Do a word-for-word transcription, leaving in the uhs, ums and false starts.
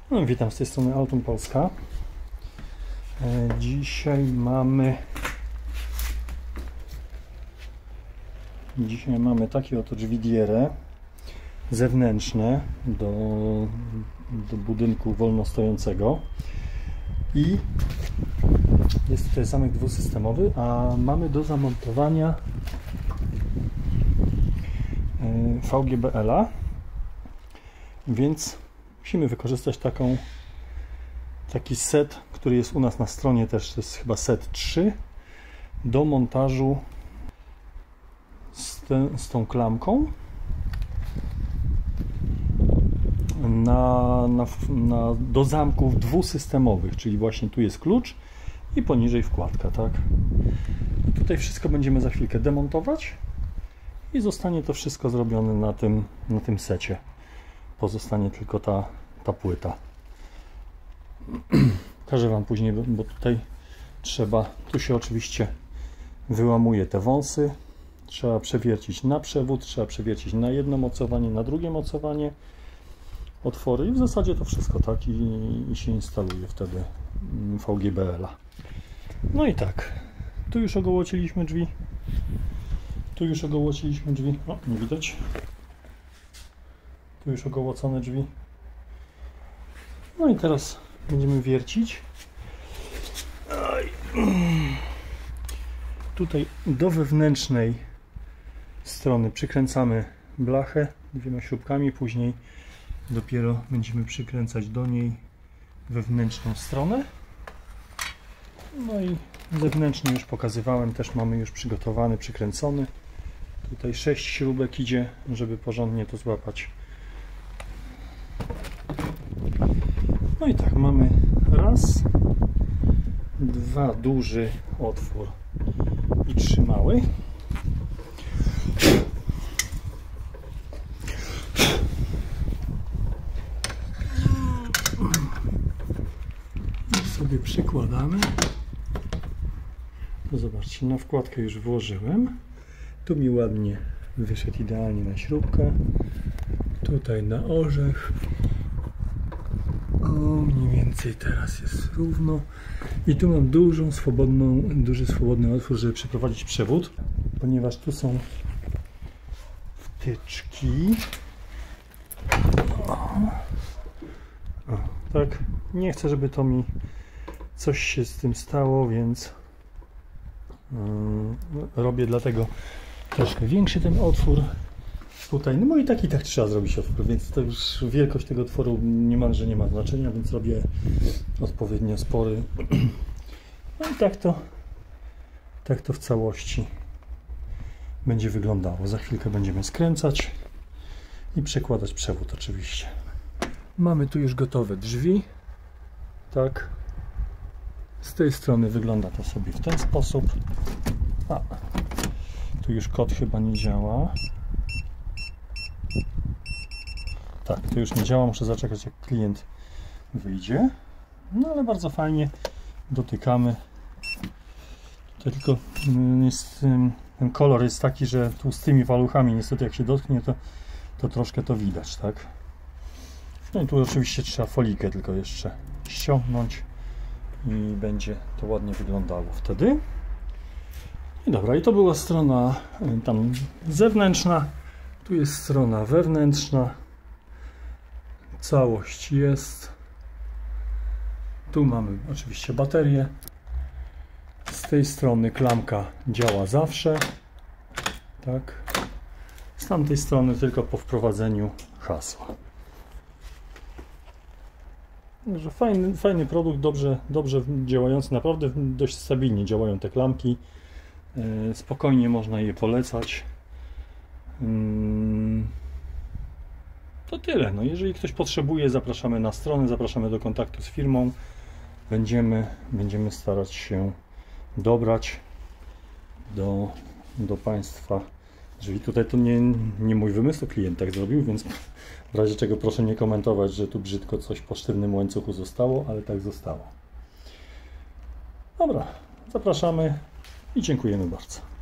No, witam z tej strony Altum Polska. Dzisiaj mamy Dzisiaj mamy takie oto drzwi Dierę zewnętrzne do, do budynku wolnostojącego i jest tutaj zamek dwusystemowy, a mamy do zamontowania V G B L-a, więc musimy wykorzystać taką, taki set, który jest u nas na stronie też, to jest chyba set trzy, do montażu z, te, z tą klamką na, na, na, do zamków dwusystemowych, czyli właśnie tu jest klucz i poniżej wkładka, tak? I tutaj wszystko będziemy za chwilkę demontować i zostanie to wszystko zrobione na tym, na tym secie. Pozostanie tylko ta, ta płyta. Pokażę Wam później, bo tutaj trzeba, tu się oczywiście wyłamuje te wąsy, trzeba przewiercić na przewód, trzeba przewiercić na jedno mocowanie, na drugie mocowanie otwory i w zasadzie to wszystko, tak? I, i się instaluje wtedy V G B L-a. No i tak, tu już ogołociliśmy drzwi, tu już ogołociliśmy drzwi, o, nie widać. Tu już ogołocone drzwi. No i teraz będziemy wiercić. Oj. Tutaj do wewnętrznej strony przykręcamy blachę dwiema śrubkami, później dopiero będziemy przykręcać do niej wewnętrzną stronę. No i zewnętrzny już pokazywałem, też mamy już przygotowany, przykręcony. Tutaj sześć śrubek idzie, żeby porządnie to złapać. No i tak, mamy raz, dwa duży otwór i trzy mały. I sobie przykładamy. To zobaczcie, na wkładkę już włożyłem. Tu mi ładnie wyszedł idealnie na śrubkę. Tutaj na orzech. O, mniej więcej teraz jest równo. I tu mam dużą, swobodną, duży swobodny otwór, żeby przeprowadzić przewód, ponieważ tu są wtyczki. O, o, tak. Nie chcę, żeby to mi coś się z tym stało, więc yy, robię dlatego troszkę większy ten otwór. Tutaj, no i tak i tak trzeba zrobić otwór, więc to już wielkość tego otworu niemalże nie ma znaczenia, więc robię odpowiednio spory. No i tak to, tak to w całości będzie wyglądało. Za chwilkę będziemy skręcać i przekładać przewód oczywiście. Mamy tu już gotowe drzwi. Tak. Z tej strony wygląda to sobie w ten sposób. A, tu już kod chyba nie działa. Tak, to już nie działa, muszę zaczekać, jak klient wyjdzie. No ale bardzo fajnie dotykamy. Tutaj tylko jest, ten kolor jest taki, że tłustymi paluchami niestety jak się dotknie, to, to troszkę to widać, tak? No i tu oczywiście trzeba folikę tylko jeszcze ściągnąć i będzie to ładnie wyglądało wtedy. I dobra, i to była strona tam zewnętrzna, tu jest strona wewnętrzna. Całość jest. Tu mamy oczywiście baterię. Z tej strony klamka działa zawsze. Tak. Z tamtej strony tylko po wprowadzeniu hasła. Także fajny, fajny produkt, dobrze, dobrze działający. Naprawdę dość stabilnie działają te klamki. Spokojnie można je polecać. To tyle. No, jeżeli ktoś potrzebuje, zapraszamy na stronę, zapraszamy do kontaktu z firmą. Będziemy, będziemy starać się dobrać do, do Państwa drzwi. Tutaj to nie, nie mój wymysł, to klient tak zrobił, więc w razie czego proszę nie komentować, że tu brzydko coś po sztywnym łańcuchu zostało, ale tak zostało. Dobra, zapraszamy i dziękujemy bardzo.